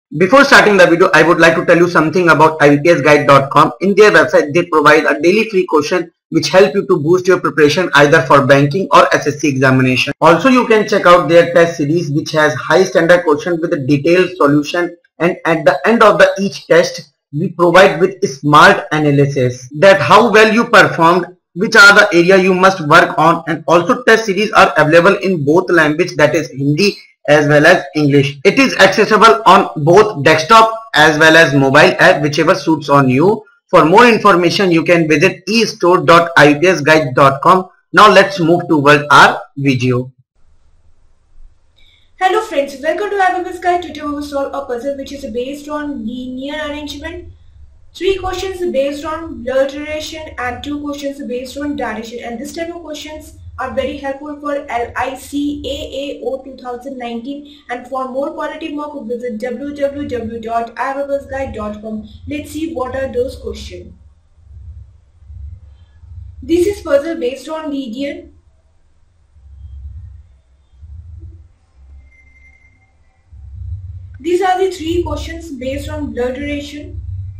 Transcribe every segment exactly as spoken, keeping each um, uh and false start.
Before starting the video, I would like to tell you something about I B P S guide dot com. In their website, they provide a daily free question which help you to boost your preparation either for banking or S S C examination. Also, you can check out their test series which has high standard questions with a detailed solution, and at the end of the each test, we provide with smart analysis that how well you performed, which are the area you must work on, and also test series are available in both language, that is Hindi as well as English. It is accessible on both desktop as well as mobile app, whichever suits on you. For more information, you can visit e store dot I B P S guide dot com. Now let's move toward our video. Hello friends, welcome to I B P S Guide. Today we will solve a puzzle which is based on linear arrangement. Three questions based on blur duration and two questions based on direction. And this type of questions are very helpful for L I C A A O twenty nineteen. And for more quality mock, visit w w w dot I B P S guide dot com. Let's see what are those questions. This is puzzle based on linear. These are the three questions based on blur duration.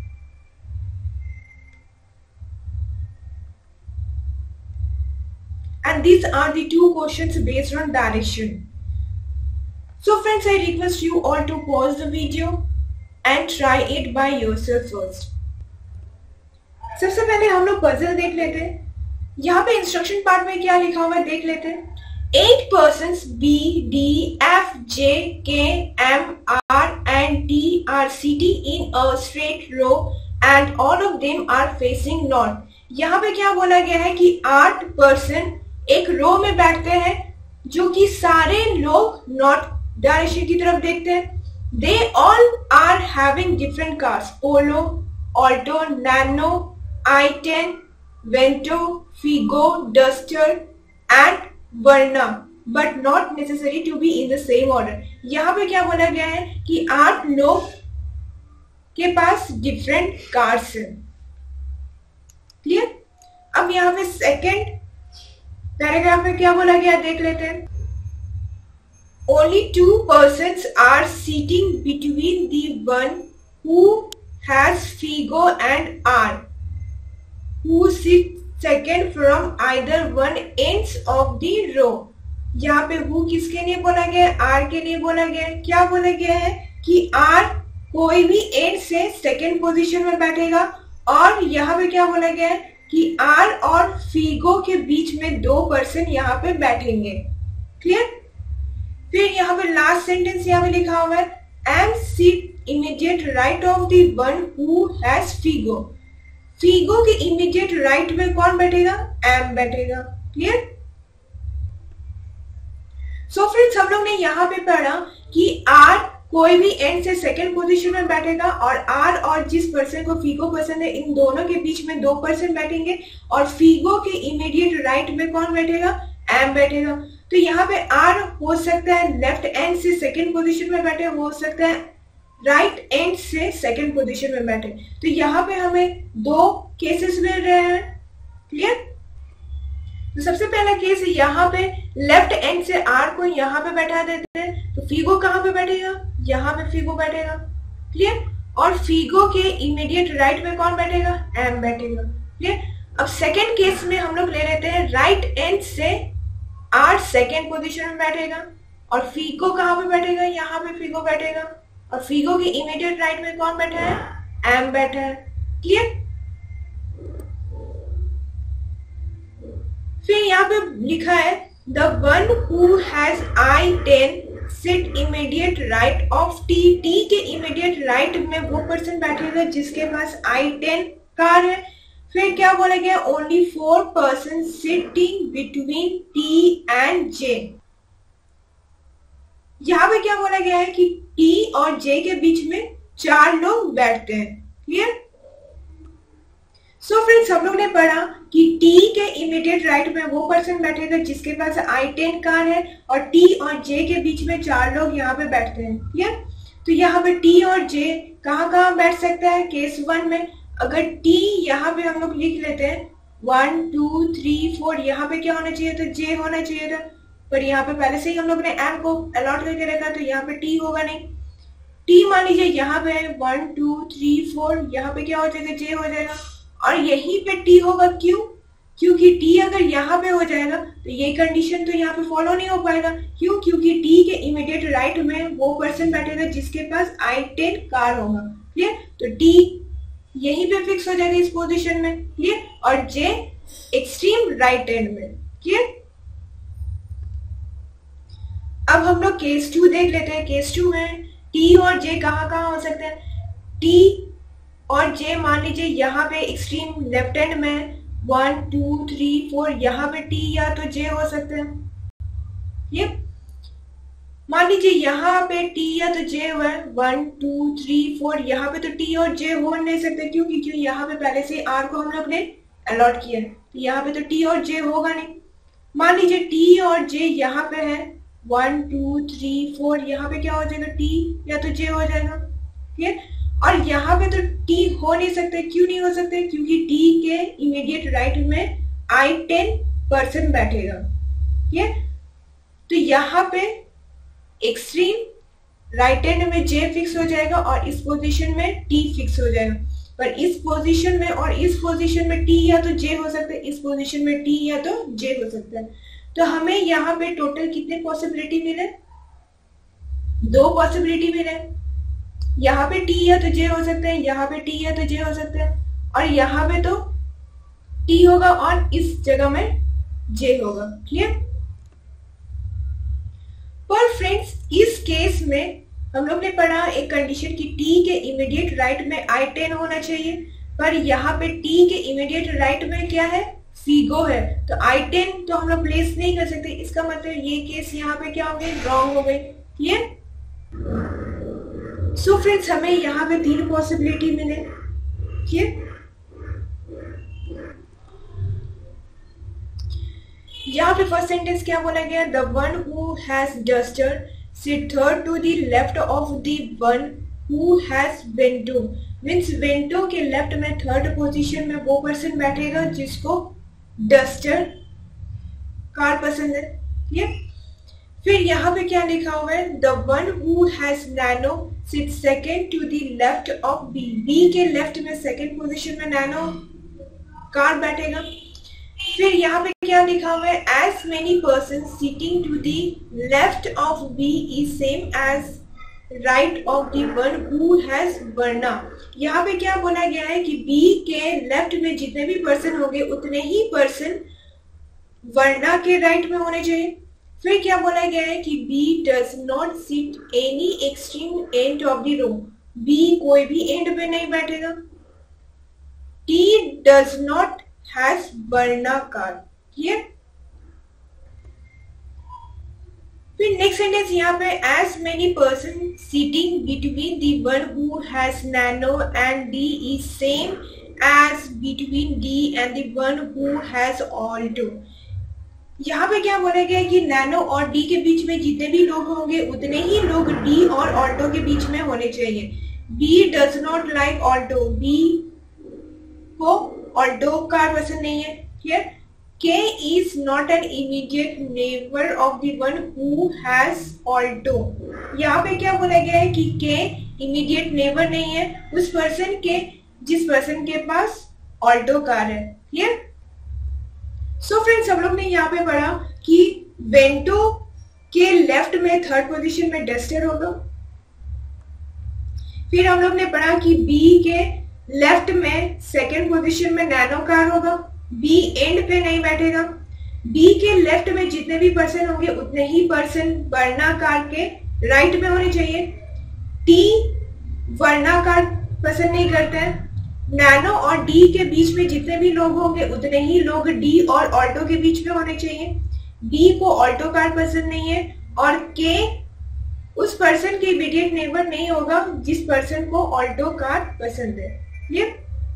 And these are the two questions based on direction. So friends, I request you all to pause the video and try it by yourself first. सबसे पहले हम लोग puzzle देख लेते हैं. यहाँ पे instruction part में क्या लिखा हुआ है देख लेते हैं. Eight persons B, D, F, J, K, M, R and T are sitting in a straight row and all of them are facing north. यहाँ पे क्या बोला गया है कि आठ पर्सन एक रो में बैठते हैं जो कि सारे लोग नॉर्थ डायरेक्शन की तरफ देखते हैं. They all are having different cars: Polo, Alto, Nano, I ten, Vento, Figo, Duster and Verna, but not necessary to be in the same order. यहाँ पे क्या बोला गया है कि आठ लोग के पास डिफरेंट कार्स हैं. क्लियर? अब यहाँ पे सेकेंड पैराग्राफ में क्या बोला गया देख लेते हैं. Only two persons are sitting between the one who has Figo and R, who sit second from either one ends of the row. यहाँ पे who किसके लिए बोला गया है? R के लिए बोला गया है. क्या बोला गया है कि R कोई भी एंड से सेकेंड पोजीशन में बैठेगा. और यहाँ पे क्या बोला गया है कि R और फीगो के बीच में दो पर्सन यहाँ पे बैठेंगे. क्लियर? फिर यहाँ पे लास्ट सेंटेंस यहाँ पे लिखा हुआ है M sit immediate right of the one who has Figo. Figo के इमीडिएट राइट में कौन बैठेगा? एम बैठेगा. क्लियर? सो फ्रेंड्स, हम लोग ने यहाँ पे पढ़ा कि R कोई भी एंड से सेकंड पोजीशन में बैठेगा और R और जिस पर्सन को फीगो पसंद है इन दोनों के बीच में दो पर्सन बैठेंगे और फीगो के इमीडिएट राइट में कौन बैठेगा? एम बैठेगा. तो यहाँ पे R हो सकता है लेफ्ट एंड से सेकंड पोजीशन में बैठे, हो सकता है राइट एंड से सेकंड पोजीशन में बैठे. तो यहाँ पे हमें दो केसेस मिल रहे हैं. क्लियर? तो सबसे पहला केस यहाँ पे लेफ्ट एंड से R को यहाँ पे बैठा देते हैं तो फीगो कहाँ पे बैठेगा? यहाँ पे फीगो बैठेगा. क्लियर? और फीगो के इमीडिएट राइट में कौन बैठेगा? एम बैठेगा. क्लियर? अब सेकेंड केस में हम लोग ले लेते हैं राइट एंड से R सेकेंड पोजीशन में बैठेगा और फीगो कहाँ पे बैठेगा? यहाँ पे फीगो बैठेगा और फीगो के इमीडिएट राइट में कौन बैठा है? एम बैठा है. क्लियर? फिर यहाँ पे लिखा है the one who has I ten sit immediate right of T. T के इमीडिएट राइट में वो पर्सन बैठेगा जिसके पास आई टेन कार है. फिर क्या बोला गया? Only four person sitting between T and J. यहाँ पे क्या बोला गया है कि टी और जे के बीच में चार लोग बैठते हैं. क्लियर? सो फ्रेंड्स, हम लोग ने पढ़ा कि T के इमीडिएट राइट में वो पर्सन बैठेगा जिसके पास आई टेन कार है और T और J के बीच में चार लोग यहाँ पे बैठते हैं. क्लियर? तो यहाँ पे T और J कहाँ कहाँ बैठ सकता है? केस वन में अगर T यहाँ पे हम लोग लिख लेते हैं वन टू थ्री फोर, यहाँ पे क्या होना चाहिए था? J होना चाहिए था. पर यहाँ पे पहले से ही हम लोग ने M को अलॉट करके रखा तो यहाँ पे T होगा नहीं. टी मान लीजिए यहाँ पे वन टू थ्री फोर, यहाँ पे क्या हो जाएगा, जे हो जाएगा। और यहीं पे टी होगा, क्यों? क्योंकि टी अगर यहाँ पे हो जाएगा तो ये कंडीशन तो यहाँ पे फॉलो नहीं हो पाएगा। क्यों? क्योंकि टी के इमीडिएट राइट में वो पर्सन बैठेगा जिसके पास आई टेन कार होगा। क्लियर? तो टी यहीं पे फिक्स हो जाएगा इस पोजीशन में। क्लियर? और जे एक्सट्रीम राइट एंड में। क्लियर? अब हम लोग केस टू देख लेते हैं। केस टू में टी और जे कहाँ कहाँ हो सकते हैं? टी और जे मान लीजिए यहाँ पे एक्सट्रीम लेफ्ट हैंड में वन टू थ्री फोर, यहाँ पे टी या तो जे हो सकते हैं। ये मान लीजिए यहाँ पे टी या तो जे हुआ है वन टू थ्री फोर, यहाँ पे तो टी और जे हो नहीं सकते। क्यों? क्योंकि यहाँ पे पहले से आर को हम लोग ने अलॉट किया है, तो यहाँ पे तो टी और जे होगा नहीं। मान लीजिए टी और जे यहाँ पे है वन टू थ्री फोर, यहाँ पे क्या हो जाएगा, टी या तो जे हो जाएगा। ठीक है? और यहाँ पे तो टी हो नहीं सकते। क्यों नहीं हो सकते? क्योंकि टी के इमीडिएट राइट में आई टेन पर्सन बैठेगा। ठीक है? तो यहाँ पे एक्सट्रीम राइट हैंड में जे फिक्स हो जाएगा और इस पोजीशन में टी फिक्स हो जाएगा। पर इस पोजीशन में और इस पोजीशन में टी या तो जे हो सकता है, इस पोजीशन में टी या तो जे हो सकता है। तो हमें यहाँ पे टोटल कितने पॉसिबिलिटी मिले? दो पॉसिबिलिटी मिले। यहाँ पे टी या तो जे हो सकते हैं, यहाँ पे टी या तो जे हो सकते हैं, और यहाँ पे तो टी होगा और इस जगह में जे होगा। क्लियर? पर फ्रेंड्स इस केस में हम लोग ने पढ़ा एक कंडीशन की टी के इमीडिएट राइट में आई टेन होना चाहिए, पर यहाँ पे टी के इमीडिएट राइट में क्या है, फिगो है, तो आई टेन तो हम लोग प्लेस नहीं कर सकते। इसका मतलब ये केस यहाँ पे क्या हो गई, रॉन्ग हो गई। क्लियर? सो फ्रेंड्स हमें यहाँ पे तीन पॉसिबिलिटी मिले। क्लियर? यहाँ पे फर्स्ट सेंटेंस क्या बोला गया, the one who has Duster sit third to the left of the one who has Vento. Means Vento के लेफ्ट में थर्ड पोजीशन में वो पर्सन बैठेगा जिसको डस्टर कार पसंद है। ये फिर यहाँ पे क्या लिखा हुआ है, the one who has Nano sit second to the left of B. B के लेफ्ट में सेकेंड पोजीशन में नैनो कार बैठेगा। फिर यहाँ पे क्या लिखा हुआ है, as many person sitting to the left of B is same as right of the one who has Verna. यहाँ पे क्या बोला गया है कि बी के लेफ्ट में जितने भी पर्सन होंगे उतने ही पर्सन वर्ना के राइट में होने चाहिए। फिर क्या बोला गया है कि B does not sit any extreme end of the row. B कोई भी एंड पे नहीं बैठेगा। T does not has Verna car. Clear? फिर नेक्स्ट सेंटेंस यहाँ पे, as many person sitting between the one who has Nano and D is same as between D and the one who has Alto. यहाँ पे क्या बोला गया है कि नैनो और डी के बीच में जितने भी लोग होंगे उतने ही लोग डी और ऑल्टो के बीच में होने चाहिए। B does not like Alto. B को ऑल्टो कार पसंद नहीं है। Here, K is not an immediate neighbor of the one who has alto. यहाँ पे क्या बोला गया है कि K immediate neighbor नहीं है उस पर्सन के जिस पर्सन के पास ऑल्टो कार है। Clear? So friends हम लोग ने यहाँ पे पढ़ा कि वेंटो के लेफ्ट में थर्ड पोजीशन में डस्टर होगा। फिर हम लोग ने पढ़ा कि B के लेफ्ट में सेकेंड पोजीशन में नैनो कार होगा। बी एंड पे नहीं बैठेगा। बी के लेफ्ट में जितने भी पर्सन होंगे उतने ही पर्सन वर्णाकार के राइट में होने चाहिए। टी वर्णाकार पसंद नहीं करते हैं। नैनो और डी के बीच में जितने भी लोग होंगे उतने ही लोग डी और ऑल्टो के बीच में होने चाहिए। बी को ऑल्टो कार पसंद नहीं है और के उस पर्सन के इमीडिएट नेबर नहीं होगा जिस पर्सन को ऑल्टो कार पसंद है। ये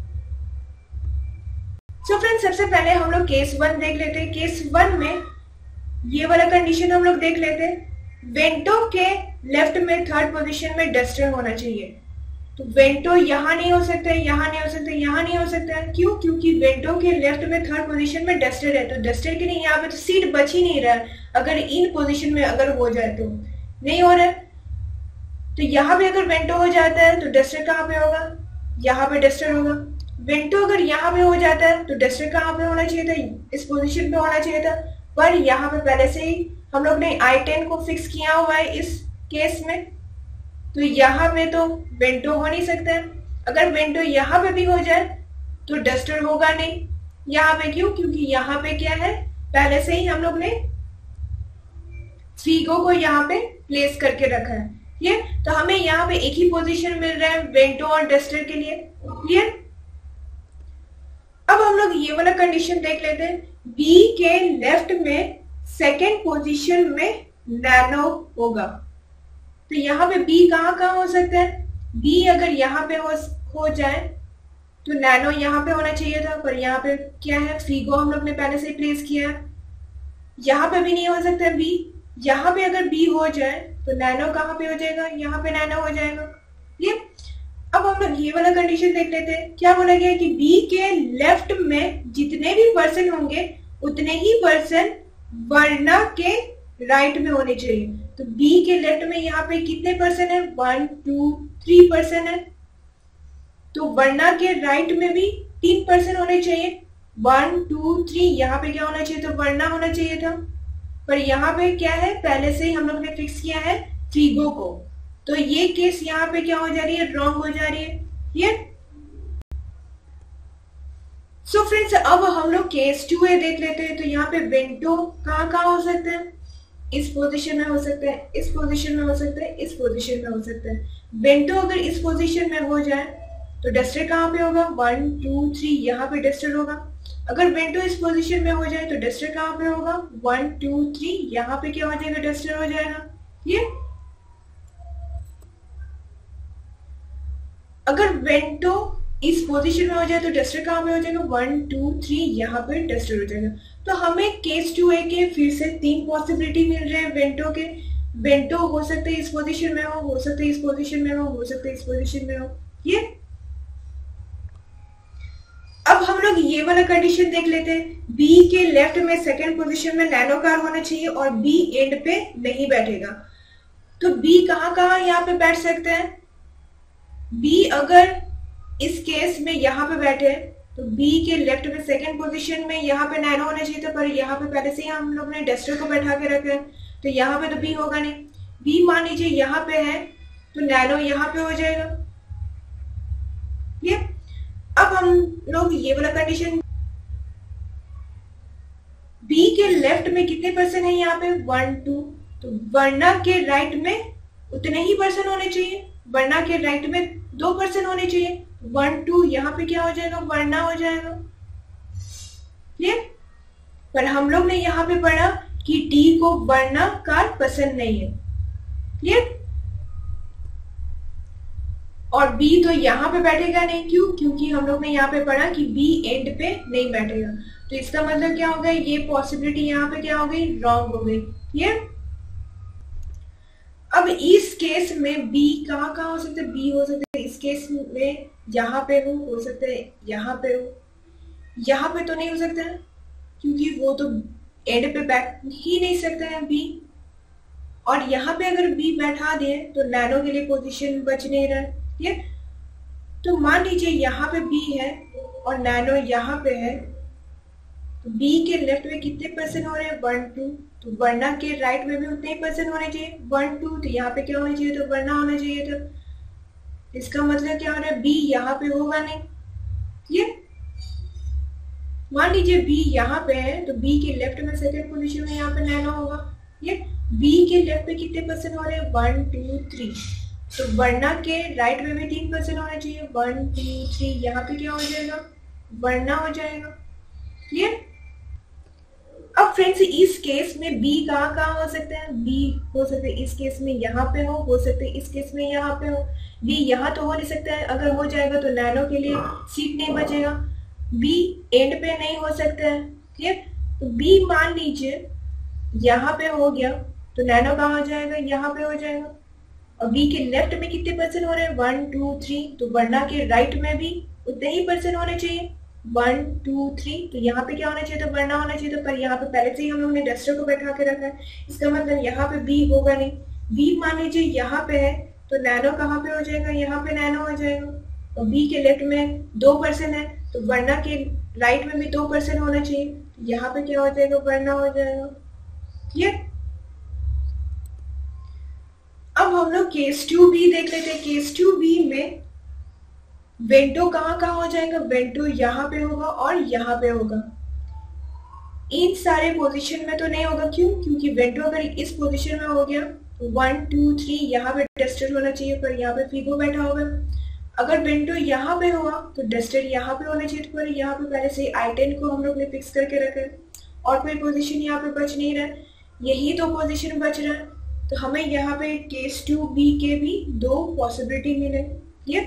सो फ्रेंड्स सबसे पहले हम लोग केस वन देख लेते हैं। केस वन में ये वाला कंडीशन हम लोग देख लेते हैं। वेंटो के लेफ्ट में थर्ड पोजीशन में डस्टर होना चाहिए। तो वेंटो यहाँ नहीं हो सकता है, यहाँ नहीं हो सकता है, यहाँ नहीं हो सकता है। क्यों? क्योंकि वेंटो के लेफ्ट में थर्ड पोजीशन में डस्टर है, तो डस्टर के लिए यहाँ पे तो सीट बच ही नहीं रहा है। अगर इन पोजीशन में अगर हो जाए तो नहीं हो रहा है। तो यहाँ पे अगर वेंटो हो जाता है तो डस्टर कहाँ पे होगा, यहाँ पे डस्टर होगा। वेंटो अगर यहाँ पे हो जाता है तो डस्टर कहाँ पे होना चाहिए था, इस पोजीशन पे होना चाहिए था, पर यहाँ पे पहले से ही हम लोग ने आई टेन को फिक्स किया हुआ है इस केस में, तो यहाँ पे तो वेंटो हो नहीं सकता है। अगर वेंटो यहाँ पे भी हो जाए तो डस्टर होगा नहीं यहाँ पे, क्यों, क्योंकि यहाँ पे क्या है, पहले से ही हम लोग ने फीगो को यहाँ पे प्लेस करके रखा है। क्लियर, तो हमें यहाँ पे एक ही पोजीशन मिल रहा है वेंटो और डस्टर के लिए। क्लियर, अब हम लोग ये वाला कंडीशन देख लेते हैं, बी के लेफ्ट में सेकेंड पोजीशन में नैनो होगा। तो यहाँ पे बी कहाँ कहाँ हो सकता है, बी अगर यहाँ पे हो, हो जाए तो नैनो यहाँ पे होना चाहिए था, पर यहाँ पे क्या है, फीगो हम लोग ने पहले से प्लेस किया है। यहाँ पे भी नहीं हो सकता बी, यहाँ पे अगर बी हो जाए तो नैनो कहाँ पे हो जाएगा, यहाँ पे नैनो हो जाएगा। ये अब हम लोग ये वाला कंडीशन देख लेते हैं, क्या बोला गया है कि बी के लेफ्ट में जितने भी पर्सन होंगे उतने ही पर्सन वर्ना के राइट में होने चाहिए। तो बी के लेफ्ट में यहाँ पे कितने पर्सन है, वन टू थ्री पर्सन है, तो वर्ना के राइट में भी तीन पर्सन होने चाहिए, वन टू थ्री। यहाँ पे क्या होना चाहिए, तो वर्ना होना चाहिए था, पर यहाँ पे क्या है, पहले से ही हम लोग ने फिक्स किया है फीगो को, तो ये केस यहाँ पे क्या हो जा रही है, रॉन्ग हो जा रही है। ये सो फ्रेंड्स, अब हम लोग केस टू ए देख लेते हैं। तो यहाँ पे वेंटो कहाँ कहाँ हो सकता है, इस पोजीशन में हो सकता है, इस पोजीशन में हो सकता है, इस पोजीशन में हो सकता है। वेंटो अगर इस पोजीशन में हो जाए तो डस्टर कहाँ पे होगा, वन टू थ्री, यहाँ पे डस्टर होगा। अगर वेंटो इस पोजीशन में हो जाए तो डस्टर कहाँ पे होगा, वन टू थ्री, यहाँ पे क्या हो जाएगा, डस्टर हो जाएगा। ये अगर वेंटो इस पोजीशन में हो जाए तो डस्टर कहाँ पे हो जाएगा, वन टू थ्री, यहाँ पे डस्टर हो जाएगा। तो हमें केस टू ए के फिर से तीन पॉसिबिलिटी मिल रहे हैं वेंटो के। वेंटो हो सकते हैं इस पोजीशन में हो, हो सकते हैं इस पोजीशन में हो, हो सकते हैं इस पोजीशन में हो। ये अब हम लोग ये वाला कंडीशन देख लेते हैं, बी के लेफ्ट में सेकेंड पोजीशन में नैनो कार होना चाहिए और बी एंड पे नहीं बैठेगा। तो बी कहाँ कहाँ यहाँ पे बैठ सकते हैं, बी अगर इस केस में यहाँ पे बैठे तो बी के लेफ्ट में सेकेंड पोजीशन में यहाँ पे नैनो होना चाहिए था, पर यहाँ पे पहले से ही हम लोग ने डस्टर को बैठा के रखा है, तो यहाँ पे तो बी होगा नहीं। बी मान लीजिए यहाँ पे है तो नैनो यहाँ पे हो जाएगा। ये अब हम लोग ये वाला कंडीशन, बी के लेफ्ट में कितने पर्सन है यहाँ पे, वन टू, तो वर्ना के राइट में उतने ही पर्सन होने चाहिए, वर्ना के राइट में दो पर्सन होने चाहिए, वन टू, यहाँ पे क्या हो जाएगा, वर्ना हो जाएगा। क्लियर, पर हम लोग ने यहाँ पे पढ़ा कि डी को वर्ना कार पसंद नहीं है। क्लियर, और बी तो यहाँ पे बैठेगा नहीं, क्यों, क्योंकि हम लोग ने यहाँ पे पढ़ा कि बी एंड पे नहीं बैठेगा। तो इसका मतलब क्या हो गया, ये पॉसिबिलिटी यहाँ पे क्या हो गई, रॉन्ग हो गई। क्लियर, अब इस केस में बी कहाँ कहाँ हो सकता है, बी हो सकता है इस केस में यहाँ पे हो, हो सकता है यहाँ पे हो, यहाँ पे तो नहीं हो सकता है क्योंकि वो तो एंड पे बैठ ही नहीं सकता है बी, और यहाँ पे अगर बी बैठा दिए तो नैनो के लिए पोजीशन बच नहीं रहा है। ठीक, तो मान लीजिए यहाँ पे बी है और नैनो यहाँ पे है, तो बी के लेफ्ट में कितने पर्सन हो रहे हैं, वन टू, तो वर्ना के राइट में भी उतने ही पर्सन होने चाहिए, वन टू, तो यहाँ पे क्या होना चाहिए, तो वर्ना होना चाहिए था। इसका मतलब क्या हो रहा है, बी यहाँ पे होगा नहीं। ये मान लीजिए बी यहाँ पे है तो बी के लेफ्ट में सेकंड पोजीशन में यहाँ पे नैनो होगा। ये बी के लेफ्ट में कितने पर्सन हो रहे हैं, वन टू थ्री, तो वर्ना के राइट में भी तीन पर्सन होना चाहिए, वन टू थ्री, यहाँ पे क्या हो जाएगा, वर्ना हो जाएगा। क्लियर, अब फ्रेंड्स इस केस में बी कहाँ कहाँ हो सकते हैं, बी हो सकते हैं इस केस में यहाँ पे हो, हो सकते हैं इस केस में यहाँ पे हो। बी यहाँ तो हो नहीं सकता है, अगर हो जाएगा तो नैनो के लिए सीट नहीं बचेगा। बी एंड पे नहीं हो सकता है। क्लियर, तो बी मान लीजिए यहाँ पे हो गया तो नैनो कहाँ हो जाएगा, यहाँ पे हो जाएगा। और बी के लेफ्ट में कितने पर्सन हो रहे हैं, वन टू थ्री, तो वर्ना के राइट में भी उतने ही पर्सन होने चाहिए, वन टू थ्री, तो यहाँ पे क्या होना चाहिए, तो वर्ना होना चाहिए, तो पर यहाँ पे पहले से ही हम लोग ने डस्टर को बैठा के रखा है, इसका मतलब यहाँ पे बी होगा नहीं। बी मान लीजिए यहाँ पे है तो नैनो कहाँ पे हो जाएगा, यहाँ पे नैनो हो जाएगा। और बी के लेफ्ट में दो परसेंट है तो वर्ना के राइट में भी दो परसेंट होना चाहिए, तो यहाँ पे क्या हो जाएगा, वर्ना हो जाएगा। क्लियर। अब हम लोग केस टू बी देख लेते हैं। केस टू बी में वेंटो कहाँ कहाँ हो जाएगा, वेंटो यहाँ पे होगा और यहाँ पे होगा। इन सारे पोजीशन में तो नहीं होगा, क्यों, क्योंकि वेंटो अगर इस पोजीशन में हो गया तो वन टू थ्री यहाँ पे डस्टर होना चाहिए, पर यहाँ पे फिगो बैठा होगा। अगर वेंटो यहाँ पे हुआ तो डस्टर यहाँ पे होना चाहिए, पर यहाँ पे पहले से आई टेन को हम लोग ने फिक्स करके रखा है और कोई पोजीशन यहाँ पे बच नहीं रहा, यही दो पोजीशन बच रहा है। तो हमें यहाँ पे केस टू बी के भी दो पॉसिबिलिटी मिले। ये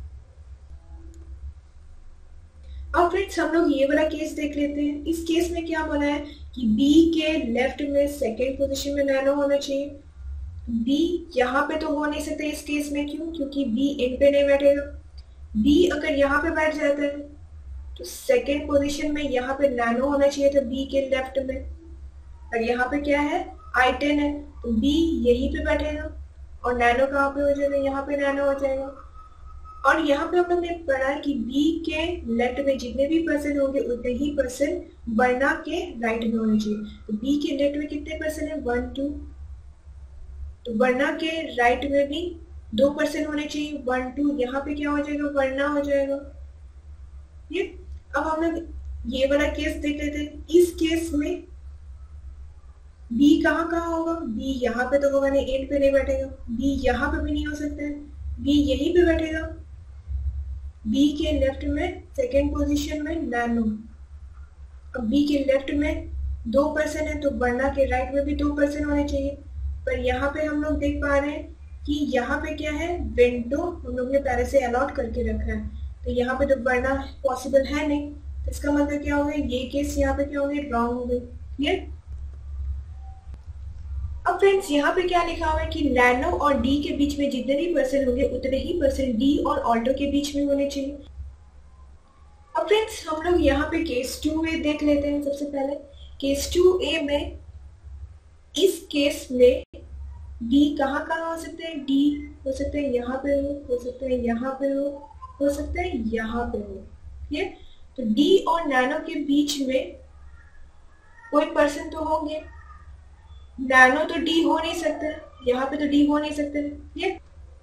अब फ्रेंड्स हम लोग ये वाला केस देख लेते हैं। इस केस में क्या बोला है कि बी के लेफ्ट में सेकेंड पोजीशन में नैनो होना चाहिए। बी यहाँ पे तो हो नहीं सकता इस केस में, क्यों, क्योंकि बी इन पे नहीं बैठेगा। बी अगर यहाँ पे बैठ जाता है तो सेकेंड पोजीशन में यहाँ पे नैनो होना चाहिए था बी के लेफ्ट में, और यहाँ पे क्या है, आई टेन है, तो बी यहीं पे बैठेगा और नैनो कहाँ पे हो जाएगा, यहाँ पे नैनो हो जाएगा। और यहाँ पे हम लोग ने पढ़ा कि बी के लेफ्ट में जितने भी परसेंट होंगे उतने ही परसेंट वर्ना के राइट में होने चाहिए। तो बी के लेफ्ट में कितने परसेंट है, वन टू, तो वर्ना के राइट में भी दो परसेंट होने चाहिए, वन टू, यहाँ पे क्या हो जाएगा, वर्ना हो जाएगा। ये अब हम लोग ये वाला केस देख लेते हैं। इस केस में बी कहाँ कहाँ होगा, बी यहाँ पे तो होगा नहीं, एंड पे नहीं बैठेगा, बी यहाँ पे भी नहीं हो सकता है, बी यहीं पे बैठेगा। बी के लेफ्ट में सेकेंड पोजीशन में नैनो, अब बी के लेफ्ट में दो परसेंट है तो वर्ना के राइट में भी दो परसेंट होने चाहिए, पर यहाँ पे हम लोग देख पा रहे हैं कि यहाँ पे क्या है, वेंटो हम लोग ने पहले से अलॉट करके रखा है, तो यहाँ पे तो वर्ना पॉसिबल है नहीं, तो इसका मतलब क्या हो गया, ये केस यहाँ पे क्या हो गया, रॉन्ग हो गई। क्लियर। अब फ्रेंड्स यहाँ पे क्या लिखा हुआ है कि नैनो और डी के बीच में जितने भी परसेंट होंगे उतने ही परसेंट डी और ऑल्टो के बीच में होने चाहिए। अब फ्रेंड्स हम लोग यहाँ पे केस टू ए देख लेते हैं। सबसे पहले केस टू ए में, इस केस में डी कहाँ कहाँ हो सकते हैं, डी हो सकते हैं यहाँ पे हो, हो सकते हैं यहाँ पे हो, हो सकता है यहाँ पे हो। ठीक, तो डी और नैनो के बीच में कोई पर्सन तो होंगे, नैनो तो डी हो नहीं सकता, यहाँ पे तो डी हो नहीं सकते। ये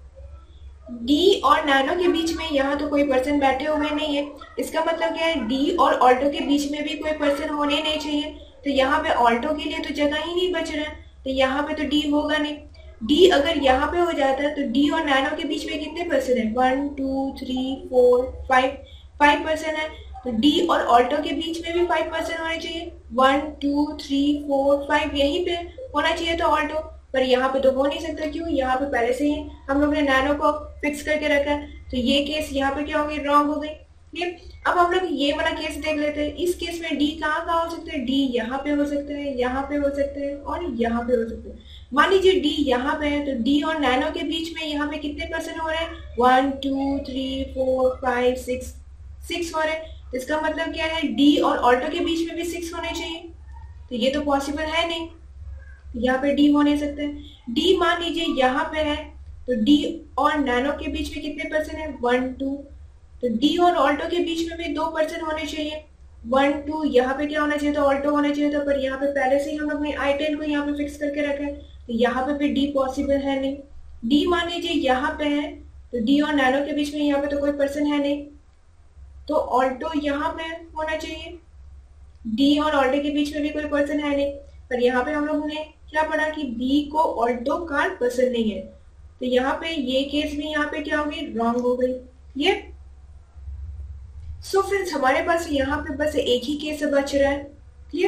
डी और नैनो के बीच में यहाँ तो कोई पर्सन बैठे हुए नहीं है, इसका मतलब क्या है, डी और ऑल्टो के बीच में भी कोई पर्सन होने नहीं चाहिए, तो यहाँ पे ऑल्टो के लिए तो जगह ही नहीं बच रहा है, तो यहाँ पे तो डी होगा नहीं। डी अगर यहाँ पे हो जाता है तो डी और नैनो के बीच में कितने पर्सन है, one two three four five, five person है, तो डी और ऑल्टो के बीच में भी फाइव परसेंट होने चाहिए, one two three four five, यहीं पे होना चाहिए तो ऑल्टो, पर यहाँ पे तो हो नहीं सकता, क्यों, यहाँ पे पहले से ही हम लोग ने नैनो को फिक्स करके रखा है, तो ये केस यहाँ पे क्या हो गई, रॉन्ग हो गई। ठीक, अब हम लोग ये वाला केस देख लेते हैं। इस केस में डी कहाँ कहाँ हो सकते हैं, डी यहाँ पे हो सकते हैं, यहाँ पे हो सकते हैं और यहाँ पे हो सकते हैं। मान लीजिए डी यहाँ पे है तो डी और नैनो के बीच में यहाँ पे कितने परसेंट हो रहे हैं, one two three four five six, six हो रहे हैं, इसका मतलब क्या है, डी और ऑल्टो के बीच में भी सिक्स होने चाहिए, तो ये तो पॉसिबल है नहीं, यहाँ पे डी हो नहीं सकते। डी मान लीजिए यहाँ पे है तो डी और नैनो के बीच में कितने परसेंट है, वन टू, तो डी और ऑल्टो के बीच में भी दो परसेंट होने चाहिए, वन टू, यहाँ पे क्या होना चाहिए था, ऑल्टो होना चाहिए था, पर यहाँ पे पहले से ही हम अपने आई टेन को यहाँ पे फिक्स करके रखे, तो यहाँ पे भी डी पॉसिबल है नहीं। डी मान लीजिए यहाँ पे है तो डी और नैनो के बीच में यहाँ पे तो कोई पर्सन है नहीं, तो ऑल्टो यहाँ पे होना चाहिए, डी और ऑल्टो के बीच में भी कोई पर्सन है नहीं, पर यहाँ पे हम लोगों ने क्या पढ़ा कि बी को ऑल्टो का पर्सन नहीं है, तो यहाँ पे ये केस भी यहाँ पे क्या हो गई, रॉन्ग हो गई। ये सो so फ्रेंड्स हमारे पास यहाँ पे बस एक ही केस बच रहा है। क्लियर।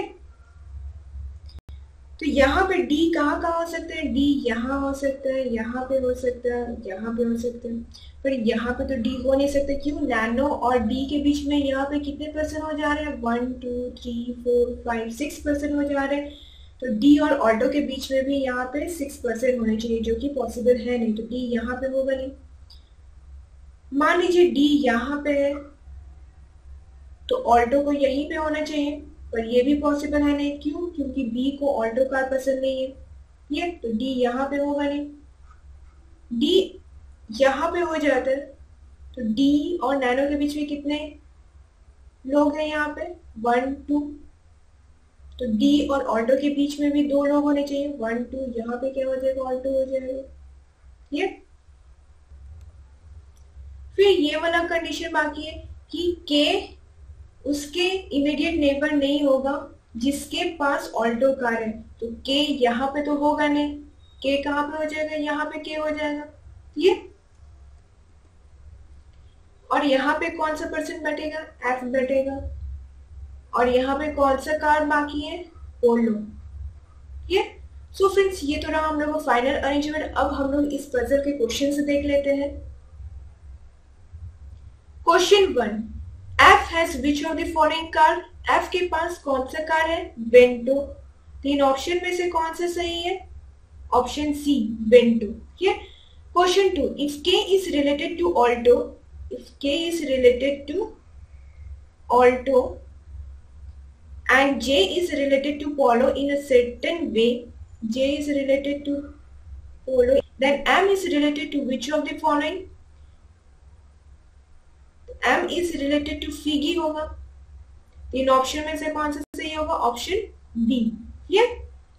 तो यहाँ पे डी कहाँ कहाँ हो सकता है, डी यहाँ हो सकता है, यहाँ पे हो सकता है, यहाँ पे हो सकता है, पर यहाँ पे तो डी हो नहीं सकता, क्यों, नैनो और डी के बीच में यहाँ पे कितने परसेंट हो जा रहे हैं, one two three four five six person हो जा रहे हैं, तो डी और ऑल्टो के बीच में भी यहाँ पे सिक्स परसेंट होने चाहिए, जो कि पॉसिबल है नहीं, तो डी यहाँ पे होगा नहीं। मान लीजिए डी यहाँ पे है तो ऑल्टो को यहीं पे होना चाहिए, पर ये भी पॉसिबल है नहीं, क्यों, क्योंकि बी को ऑल्टो कार पसंद नहीं है, ये तो डी यहाँ पे होगा नहीं। डी यहाँ पे हो जाता है, तो डी और नैनो के बीच में कितने लोग हैं यहाँ पे, वन टू, तो डी और ऑल्टो के बीच में भी दो लोग होने चाहिए, वन टू, यहाँ पे क्या हो जाएगा, ऑल्टो हो जाएगा। ये फिर ये वाला कंडीशन बाकी है कि के उसके इमीडिएट नेबर नहीं होगा जिसके पास ऑल्टो कार है, तो के यहाँ पे तो होगा नहीं, के कहाँ पे हो जाएगा, यहाँ पे के हो जाएगा ये, और यहाँ पे कौन सा पर्सन बैठेगा, एफ बैठेगा, और यहाँ पे कौन सा कार बाकी है, पोलो। ये सो फ्रेंड्स, ये तो रहा हम लोग का फाइनल अरेंजमेंट। अब हम लोग इस पजल के क्वेश्चन से देख लेते हैं। Question one, F has which of the following car, F के पास कौन सा कार है, वेंटो। तीन ऑप्शन में से कौन सा सही है, ऑप्शन सी वेंटो। ये question two, if K is related to Alto, if K is related to alto and J is related to polo in a certain way, J is related to polo, then M is related to which of the following, M is related to Figi होगा। तीन option में से कौन सा सही होगा, option B. ये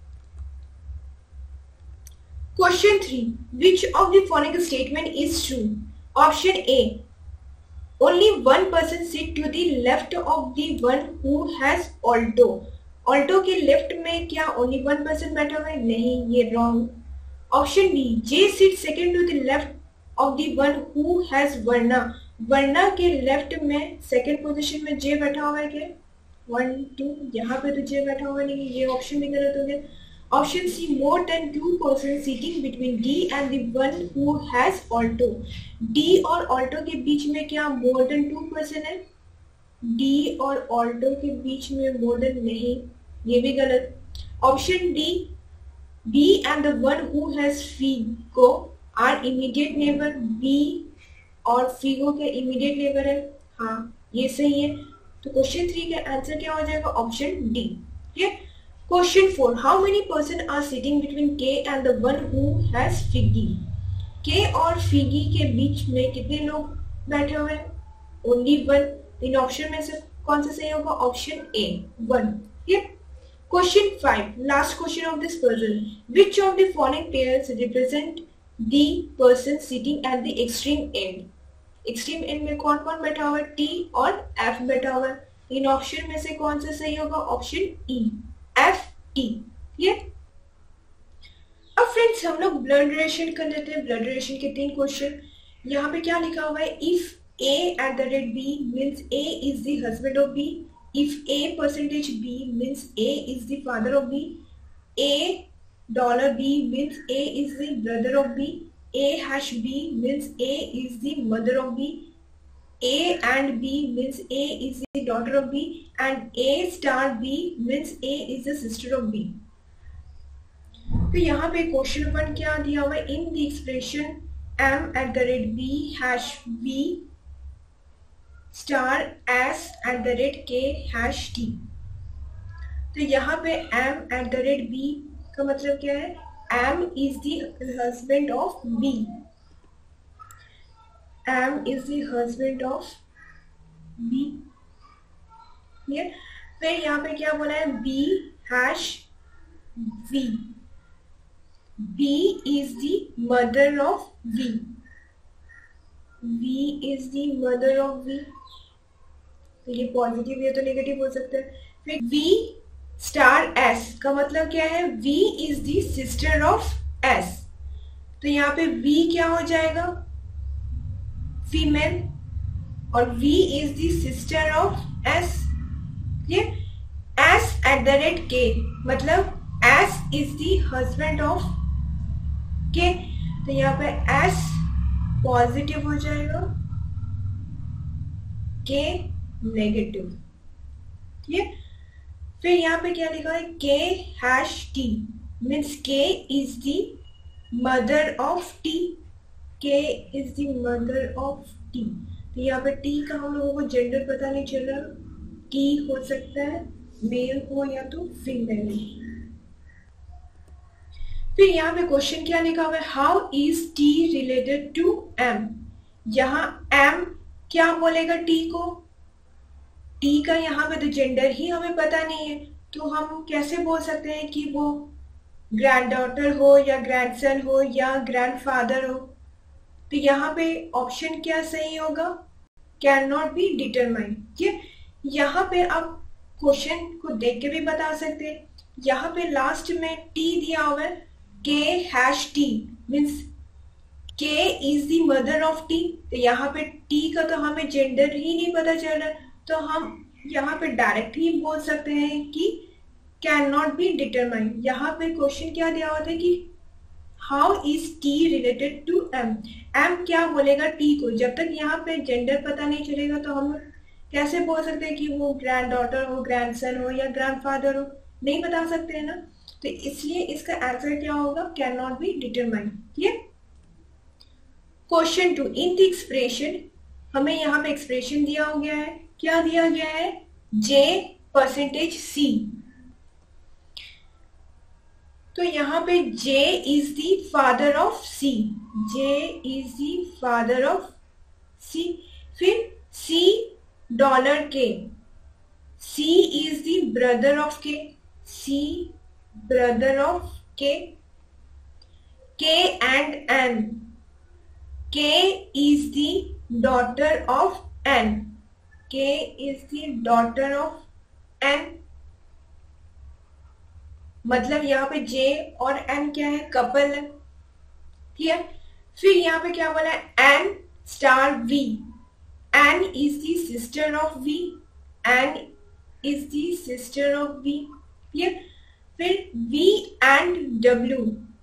question three, which of the following statement is true, option A, only one person sit to the left of the one who has alto, alto के लेफ्ट में क्या only one person बैठा हुआ है, नहीं, ये wrong। Option B, J sit second to the left of the one who has Verna, Verna के left में सेकंड पोजीशन में J बैठा हुआ है क्या, वन टू, यहाँ पे तो J बैठा हुआ नहीं, ये ऑप्शन भी गलत हो गया। Option C, more than two person sitting between D and the one who has Alto, D और ऑल्टो के बीच में क्या मोर देन टू पर्सन है, डी और ऑल्टो के बीच में मोर देन नहीं, ये भी गलत। Option D, B and the one who has Figo are immediate neighbour, B और फीगो के इमीडिएट नेबर है, हाँ ये सही है। तो क्वेश्चन थ्री का आंसर क्या हो जाएगा, ऑप्शन डी। ये question four, how many person are sitting between K and the one who has Figo, K और फिगी के बीच में कितने लोग बैठे हुए हैं, ओनली वन। इन ऑप्शन में से कौन सा सही होगा, ऑप्शन ए वन। ये question five, last question of this puzzle, which of the following pairs represent the person sitting at the extreme end, extreme end में कौन कौन बैठा हुआ है, टी और एफ बैठा हुआ है। इन ऑप्शन में से कौन सा सही होगा, ऑप्शन ई एफ टी। ये अब फ्रेंड्स हम लोग ब्लड रिलेशन कर लेते हैं। ब्लड रिलेशन के तीन क्वेश्चन, यहाँ पे क्या लिखा हुआ है, if A at the rate B means A is the husband of B, if A percentage B means A is the father of B, A dollar B means A is the brother of B, A hash B means A is the mother of B, A and B means A is the daughter of B, and A star B means A is the sister of B. तो यहाँ पे question one क्या दिया हुआ है, in the expression M at the rate B hash B star S at the rate K hash T। तो यहाँ पे M at the rate B का मतलब क्या है, M is the husband of B, M is the husband of B। ये फिर यहाँ पे क्या बोला है, B hash V, B is the mother of V, V is the mother of V। तो ये पॉजिटिव या तो नेगेटिव हो सकता है। फिर V स्टार S का मतलब क्या है, V is the sister of S। तो यहाँ पे V क्या हो जाएगा, फीमेल, और V is the sister of S। ये S at the rate K मतलब S is the husband of K। तो यहाँ पे S पॉजिटिव हो जाएगा, K नेगेटिव। ये फिर यहाँ पे क्या लिखा है, K hash T means K is the mother of T, K is the mother of T। तो यहाँ पे T का हम लोगों को जेंडर पता नहीं चल रहा, T हो सकता है मेल हो या तो फीमेल। फिर यहाँ पे क्वेश्चन क्या लिखा हुआ है, how is T related to M. यहाँ एम क्या बोलेगा टी को, टी का यहाँ पे तो जेंडर ही हमें पता नहीं है, तो हम कैसे बोल सकते हैं कि वो ग्रैंड डॉटर हो या ग्रैंडसन हो या ग्रैंडफादर हो। तो यहाँ पे ऑप्शन क्या सही होगा, कैन नॉट बी डिटरमाइन। ये यहाँ पे आप क्वेश्चन को देख के भी बता सकते हैं। यहाँ पे लास्ट में टी दिया हुआ है, K hash T means K is the mother of T. तो यहाँ पे टी का तो हमें जेंडर ही नहीं पता चल रहा, तो हम यहाँ पे डायरेक्ट ही बोल सकते हैं कि कैन नॉट बी डिटरमाइन। यहाँ पे क्वेश्चन क्या दिया हुआ था कि how is T related to M, M क्या बोलेगा टी को। जब तक यहाँ पे जेंडर पता नहीं चलेगा तो हम कैसे बोल सकते हैं कि वो ग्रैंड डॉटर हो, ग्रैंडसन हो या ग्रैंडफादर हो, नहीं बता सकते हैं ना। तो इसलिए इसका आंसर क्या होगा, can not be determine. Clear. Question two, in the expression, हमें यहाँ पे एक्सप्रेशन दिया हो गया है, क्या दिया गया है, जे परसेंटेज सी। तो यहाँ पे J is the father of C, J is the father of C। फिर C dollar K, C is the brother of K, C brother of K। K and N, K is the daughter of N, K is the daughter of N। मतलब यहाँ पे J और N क्या है, couple है। Clear. फिर यहाँ पे क्या बोला है, N star V, N is the sister of V, N is the sister of V। Clear. फिर V and W,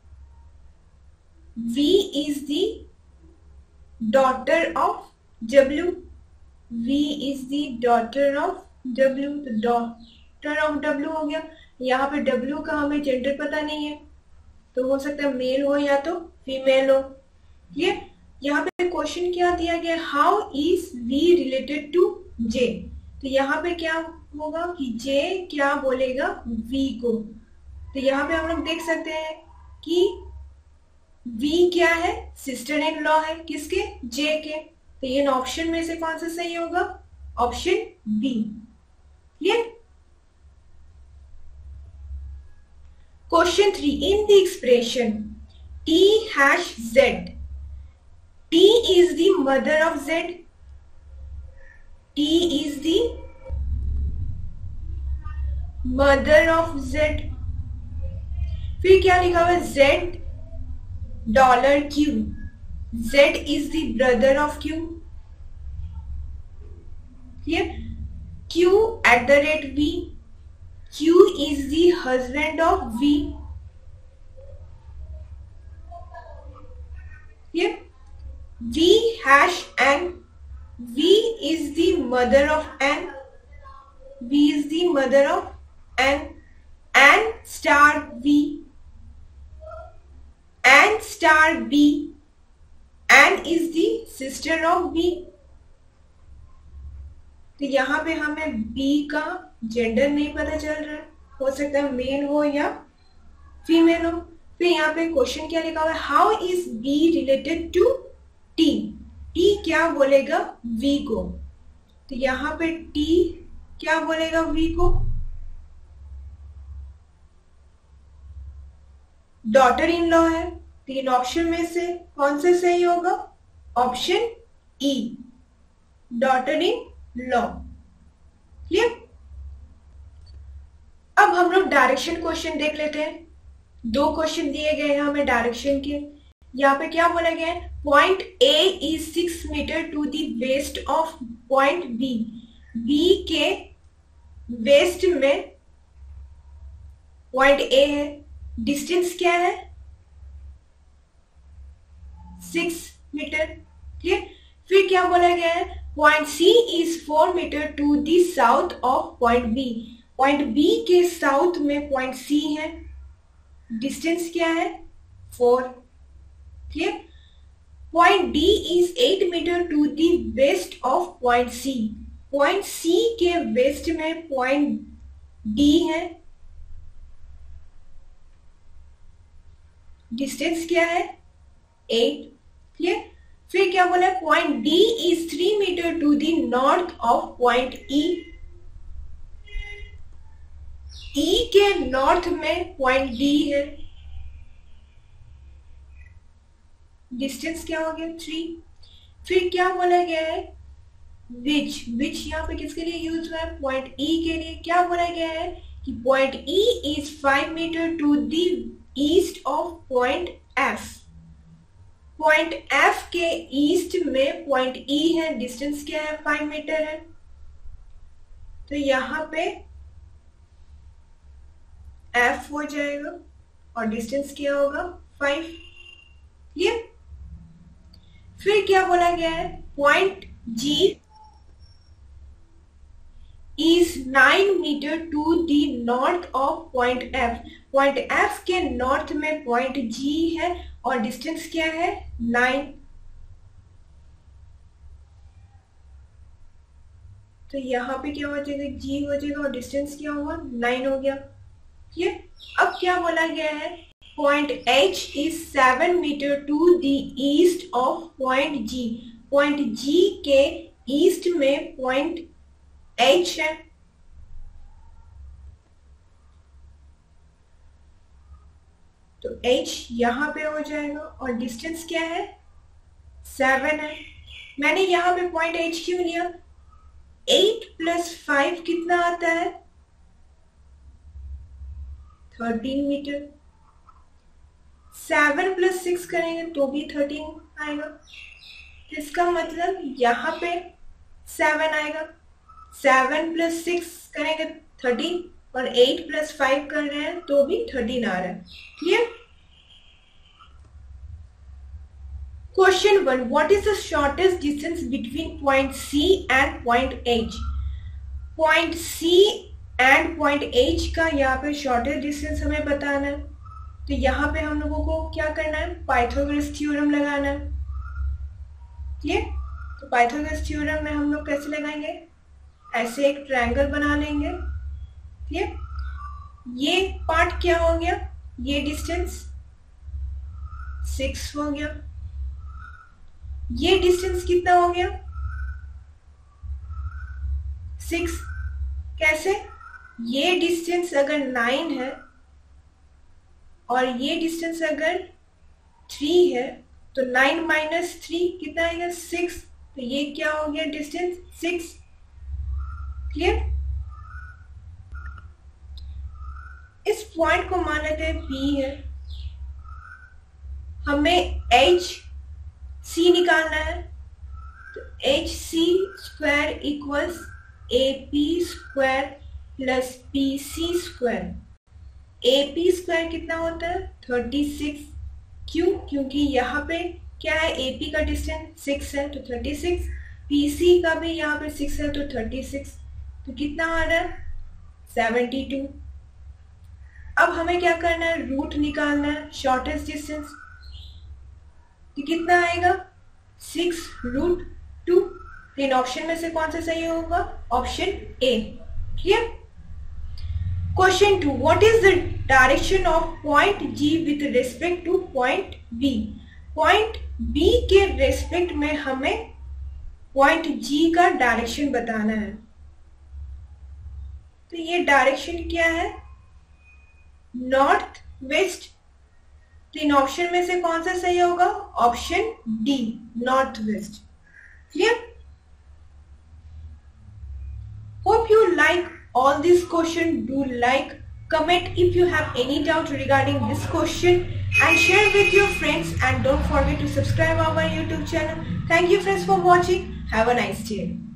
V is the daughter of W, V is the daughter of W। तो daughter of W हो गया। यहाँ पे W का हमें gender पता नहीं है, तो हो सकता है मेल हो या तो फीमेल हो। ये यहाँ पे क्वेश्चन क्या दिया गया, how is V related to J। तो यहाँ पे क्या होगा कि J क्या बोलेगा V को। तो यहाँ पे हम लोग देख सकते हैं कि V क्या है, सिस्टर इन लॉ है, किसके, J के। तो ये ऑप्शन में से कौन सा सही होगा, option B. Clear. Question three, in the expression T hash Z, T is the mother of Z, T is the mother of Z। फिर क्या लिखा हुआ है, Z dollar Q, Z is the brother of Q। Here Q at the rate V, Q is the husband of V। Here V hash N, V is the mother of N, V is the mother of N। N star V, N star B, N is the sister of B। तो यहाँ पे हमें B का gender नहीं पता चल रहा है, हो सकता है मेल हो या फीमेल हो। फिर यहाँ पे क्वेश्चन क्या लिखा हुआ है, how is B related to T, T क्या बोलेगा V को। तो यहाँ पे T क्या बोलेगा V को, डॉटर इन लॉ है। तीन ऑप्शन में से कौन सा सही होगा, option E, daughter in law. Clear. अब हम लोग डायरेक्शन क्वेश्चन देख लेते हैं। दो क्वेश्चन दिए गए हैं हमें डायरेक्शन के। यहाँ पे क्या बोला गया है, point A is six meter to the west of point B, B के वेस्ट में पॉइंट ए है, डिस्टेंस क्या है, सिक्स मीटर। क्लियर। फिर क्या बोला गया है, point C is four meter to the south of point B, point B के साउथ में पॉइंट सी है, डिस्टेंस क्या है, four. Clear. Point D is eight meter to the west of point C, point C के west में point D है, distance क्या है एट। क्लियर। फिर क्या बोला है point D is three meter to the north of point E. E के नॉर्थ में पॉइंट डी है, डिस्टेंस क्या हो गया थ्री। फिर क्या बोला गया है विच, विच यहाँ पे किसके लिए यूज हुआ है पॉइंट ई के लिए। क्या बोला गया है कि point E is five meter to the east of point F. Point F के ईस्ट में पॉइंट ई है, डिस्टेंस क्या है फाइव मीटर है। तो यहां पे एफ हो जाएगा और डिस्टेंस क्या होगा फाइव। ये फिर क्या बोला गया है point G is nine meter to the north of point F. Point F के नॉर्थ में पॉइंट जी है और डिस्टेंस क्या है नाइन। तो यहां पे क्या हो जाएगा जी हो जाएगा और डिस्टेंस क्या होगा नाइन हो गया। ये अब क्या बोला गया है point H is seven meter to the east of point G. Point G के ईस्ट में पॉइंट एच है। तो एच यहां पे हो जाएगा और डिस्टेंस क्या है सेवन है। मैंने यहां पे पॉइंट एच क्यों लिया, एट प्लस फाइव कितना आता है thirteen meter. Seven plus six करेंगे तो भी थर्टीन आएगा। इसका मतलब यहाँ पे सेवन आएगा। सेवन प्लस सिक्स करेंगे थर्टीन और एट प्लस फाइव कर रहे हैं तो भी थर्टीन आ रहा है। Clear. Question one, what is the shortest distance between point C and point H. Point C and point H का यहाँ पे शॉर्टेस्ट डिस्टेंस हमें बताना है। तो यहाँ पे हम लोगों को क्या करना है पाइथागोरस थ्योरम लगाना है। ठीक है। तो पाइथागोरस थ्योरम में हम लोग कैसे लगाएंगे, ऐसे एक ट्रायंगल बना लेंगे। ठीक है। ये पार्ट क्या हो गया, ये डिस्टेंस सिक्स हो गया। ये डिस्टेंस कितना हो गया सिक्स। कैसे, ये डिस्टेंस अगर नाइन है और ये डिस्टेंस अगर थ्री है तो नाइन माइनस थ्री कितना आएगा सिक्स। तो ये क्या हो गया डिस्टेंस सिक्स। क्लियर। इस पॉइंट को मान लेते हैं पी है, हमें एच सी निकालना है। तो H C square equals A P square plus P C square. A P square कितना होता है थर्टी सिक्स। क्यों, क्योंकि यहाँ पे क्या है ए पी का डिस्टेंस सिक्स है तो थर्टी सिक्स, पी सी का भी यहाँ पे सिक्स है तो थर्टी सिक्स। तो कितना आ रहा है सेवेंटी टू। अब हमें क्या करना है रूट निकालना है शॉर्टेस्ट डिस्टेंस। तो कितना आएगा सिक्स रूट टू। इन ऑप्शन में से कौन सा सही होगा, option A. Clear. Question two, what is the direction of point G with respect to point B. Point B के रेस्पेक्ट में हमें पॉइंट जी का डायरेक्शन बताना है। तो ये डायरेक्शन क्या है नॉर्थ वेस्ट। तो इन ऑप्शन में से कौन सा सही होगा, option D north west. Clear. Hope you like all these question. Do like, comment if you have any doubt regarding this question and share with your friends, and don't forget to subscribe our YouTube channel. Thank you friends for watching. Have a nice day.